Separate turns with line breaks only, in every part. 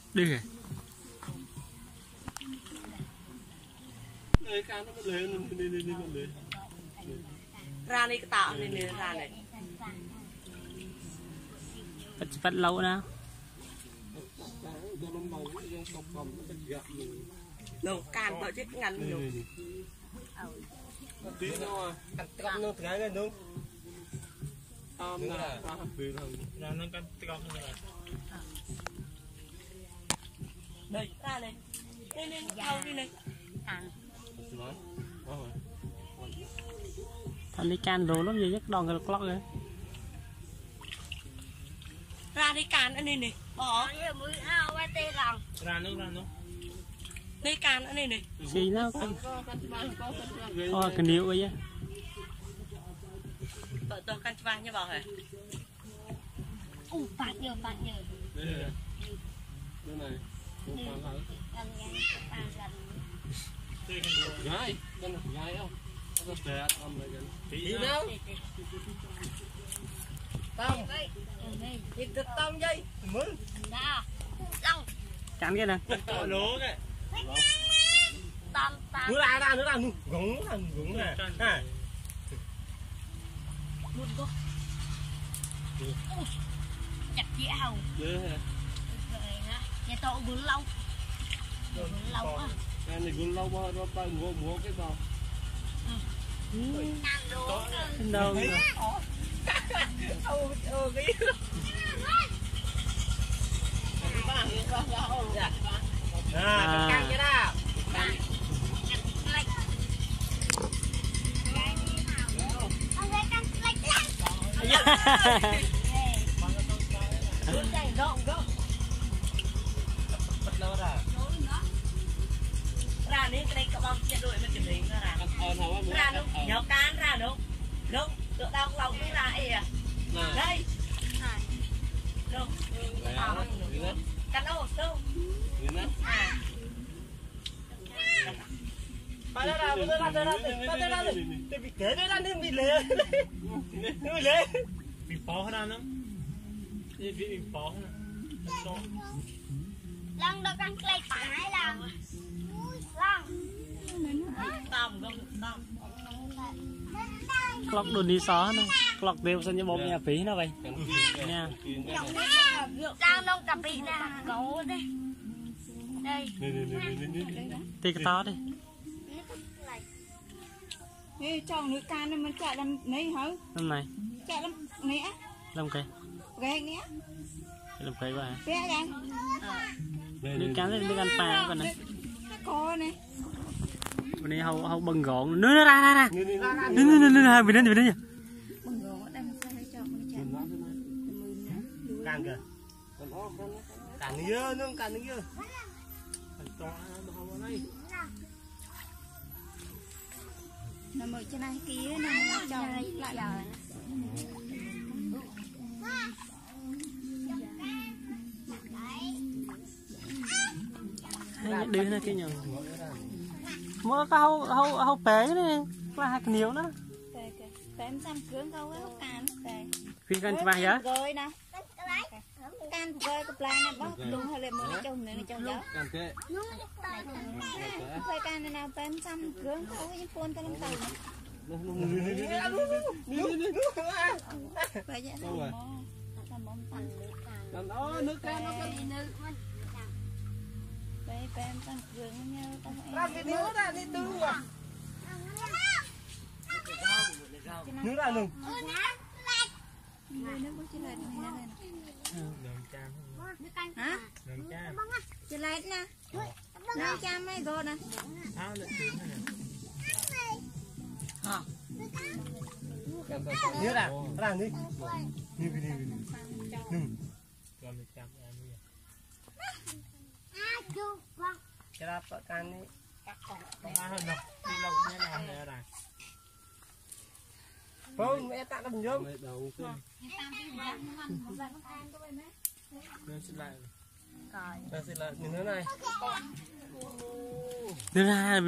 Đi kìa.
Ra đi cái tạo này ra này.
Bắt lâu nào.
Đâu can tội chết ngắn nhiều.
Tí nó cắt cọng nó cái này đúng. Là nó cắt cọng như này.
Đây, ra đây. Đây đâu đi này.
Thằng đi can đồ lắm gì nhất đòn cái lóc rồi.
Ra đi can ở đây này. Bỏ.
Ra nước.
Đây can ở đây này.
Gì nó cái níu vậy.
Tôi can chva như bảo hả?
Phạt nhiều.
Đây này. Đây này. Gái, con gái không? Nó sẽ âm lại gần. Tí đâu? Tông. Thịt tông dây. Mướn.
Đó. Long.
Cắn cái nè.
Lố cái.
Tam.
Nước ra, gúng nè. Ha.
Luôn có. Chặt dĩa hầu.
Đấy hả?
Nhà tôi bún lâu. Bún lâu á.
Cái này bún lâu bao nó mua cái bao.
Đâu rồi.
Căng cái đó.
Ra đi cái đây các bạn chia đội mình chỉnh hình ra. Ra đâu, nhớ can ra đâu. Đâu, tụi tao lòng đi ra à. Đây. Đâu. Cắn đâu, đâu.
Phải ra, bị kế ra nên bị lé. Bị lé. Bị phó ra lắm. Bị phó.
Long đâu con cây phải Long.
Tao không, tao.
Lóc đồ đi xó nè. Lóc đều xin cho bố nhà phí nó vậy. Nha.
Long đông cà bị nè. Gấu đây. Đây.
Tì cái to đi.
Ê, chồng nữ can nên mình chạy làm mấy hả?
Năm này.
Chạy làm nè.
Làm cái.
Ghê nè.
Làm cái bà.
Bé đây.
Nước cắn lên nước ăn pha con này.
Có nè.
Bên này hầu bằng gọn. Nước ra. Nước bên đây.
Bằng gỗ ở đây mình sao cho mình chạy.
Càng kìa. Càng nhớ nó càng nhớ.
Nó mở trên này kia nó cho lại là
Hai đứa này kia nhờ. Mua cái hầu bé này là hai cái nhiều đó.
em xăm cưỡng câu cái hốc can
Phi can chva vậy?
Rồi nè. Can rồi cái plan này bóc luôn hay là mới trồng nữa trồng gió.
Càng kệ.
Cái can này nào em xăm cưỡng câu cái phun cái lông tàu. Vậy vậy.
Đâu rồi? Nước can nó
Vậy em xăm cưỡng nhau tao
làm cái nước ra đi tư rồi. Nước ra đừng.
Người nó có chỉ lại này. Hả? Chỉ lại nè. Nó cha mấy cô nè.
Nước ra, ra đi. Đi. Còn được chăm em bây giờ. Cái đó có can đi. Có hơn đâu. Đi lâu thế nào nữa rồi. Thôi mẹ tặng đâm nhôm. Đầu tiên. Xin lại. Xin lại nhìn thế này.
Nước ra.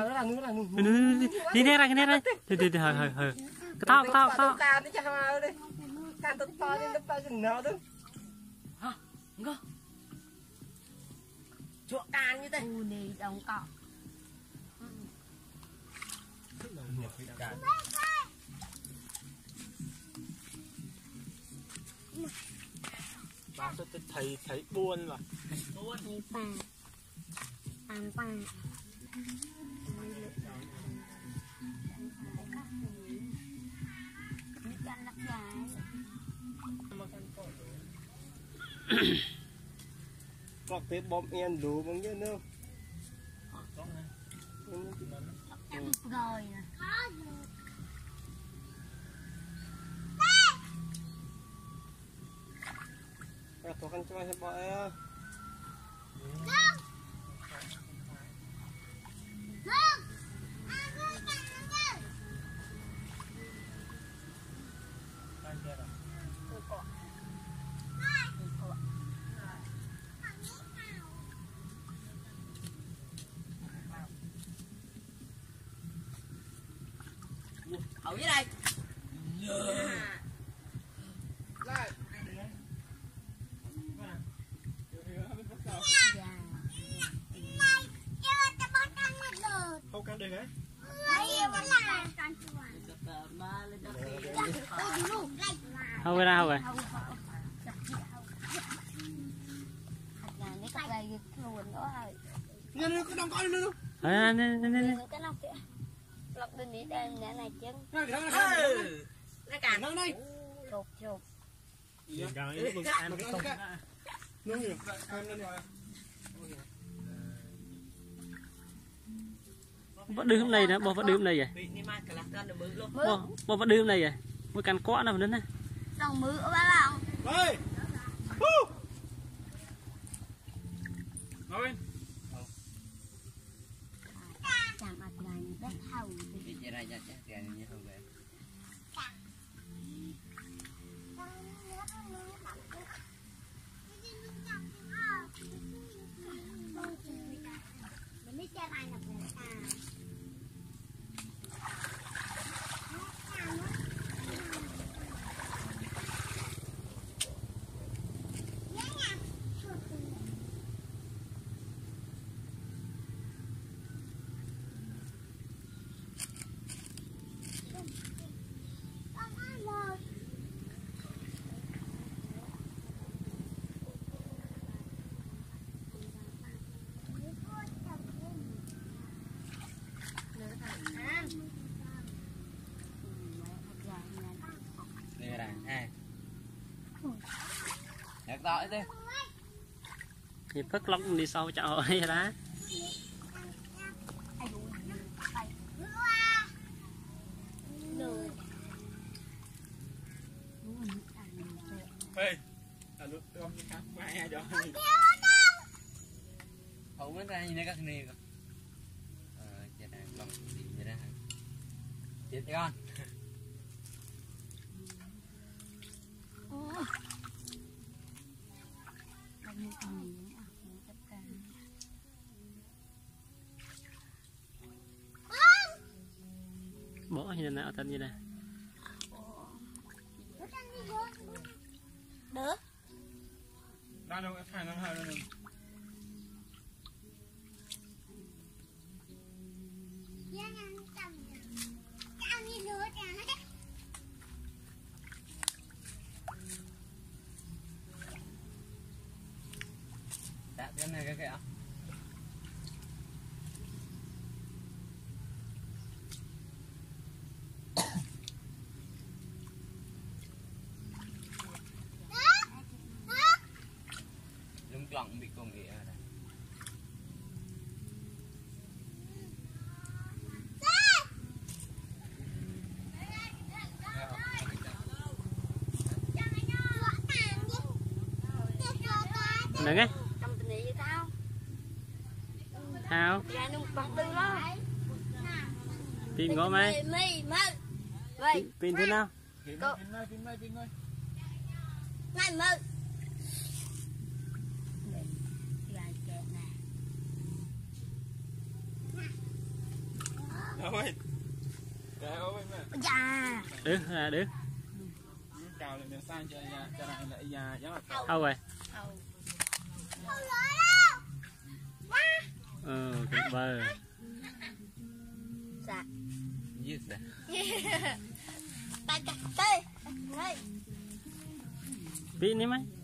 Đi ra. Đi hơi. Cái to.
Can đi cho hai đi. Can to đi nó bao nhiêu nào đó.
Hả? Ngơ. chuột can như thế
này đồng cọ
bà tôi thấy buồn mà
thấy bà bà
có cái bom yên đủ bằng như nữa
rồi nè
các tôi khăn cho anh bỏ em
ở dưới đây
không cắn được ấy
không cái nào rồi
nó có đông coi nữa
cái nóc kìa lọc đi ní đây nè này chân
nó cản
nó đây
chụp chụp
vẫn đưa hôm nay đó bỏ vẫn đưa hôm nay vậy bỏ vẫn đưa hôm nay vậy mới cắn quá nào nữa nè
đồng mưa ở ba lòng
ơi ngồi
chẳng mặt này rất hầu
thì phất lóc đi sau chợ ấy đó
ê lúc con đi khám mai rồi
không biết ra nhìn thấy các này chết này còn gì vậy đó chết con
bỏ như nào tên như này
được
đang đâu phải nó hơi nữa
đã cái này cái kìa lưng lỏng bị công nghệ rồi
đừng ấy
trong tình với tao
thao
ra nung bật tư đó
pin có mấy pin thế nào
pin ơi
này mơ lại kẹt nè
ôi trời ơi mẹ
dạ
đứng
cào lại miếng sang cho này lại già giống là
đâu rồi vâng
dạ
dứt nè
tay tay ngay
tí ní mấy